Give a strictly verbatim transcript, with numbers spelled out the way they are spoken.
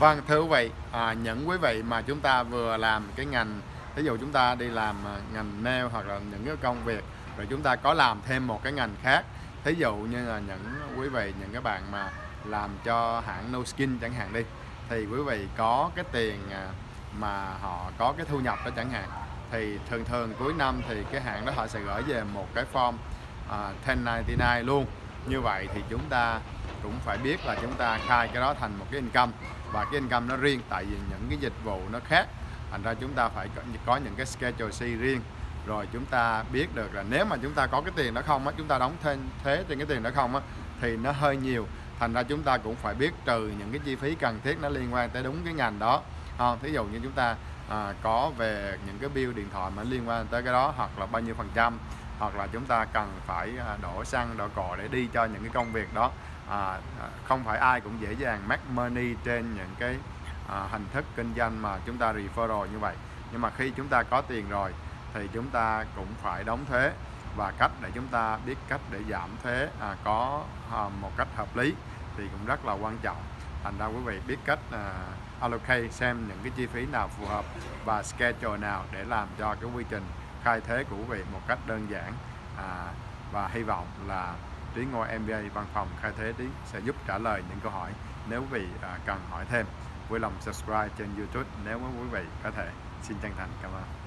Vâng, thưa quý vị, à, những quý vị mà chúng ta vừa làm cái ngành, ví dụ chúng ta đi làm à, ngành nail hoặc là những cái công việc, rồi chúng ta có làm thêm một cái ngành khác, thí dụ như là những quý vị, những cái bạn mà làm cho hãng No Skin chẳng hạn đi, thì quý vị có cái tiền à, mà họ có cái thu nhập đó chẳng hạn, thì thường thường cuối năm thì cái hãng đó họ sẽ gửi về một cái form à, một chín chín luôn. Như vậy thì chúng ta cũng phải biết là chúng ta khai cái đó thành một cái income, và cái income nó riêng, tại vì những cái dịch vụ nó khác, thành ra chúng ta phải có, có những cái Schedule C riêng. Rồi chúng ta biết được là nếu mà chúng ta có cái tiền đó không á, chúng ta đóng thêm thuế trên cái tiền đó không á, thì nó hơi nhiều, thành ra chúng ta cũng phải biết trừ những cái chi phí cần thiết nó liên quan tới đúng cái ngành đó. À, thí dụ như chúng ta à, có về những cái bill điện thoại mà liên quan tới cái đó, hoặc là bao nhiêu phần trăm, hoặc là chúng ta cần phải đổ xăng đổ cộ để đi cho những cái công việc đó. À, không phải ai cũng dễ dàng make money trên những cái à, hình thức kinh doanh mà chúng ta referral như vậy. Nhưng mà khi chúng ta có tiền rồi thì chúng ta cũng phải đóng thuế, và cách để chúng ta biết cách để giảm thuế à, có à, một cách hợp lý thì cũng rất là quan trọng. Thành ra quý vị biết cách à, allocate, xem những cái chi phí nào phù hợp và schedule nào để làm cho cái quy trình khai thuế của quý vị một cách đơn giản. À, và hy vọng là Trí Ngôi em bê a Văn phòng Khai thuế Trí sẽ giúp trả lời những câu hỏi nếu quý vị à, cần hỏi thêm. Vui lòng subscribe trên YouTube nếu quý vị có thể. Xin chân thành cảm ơn.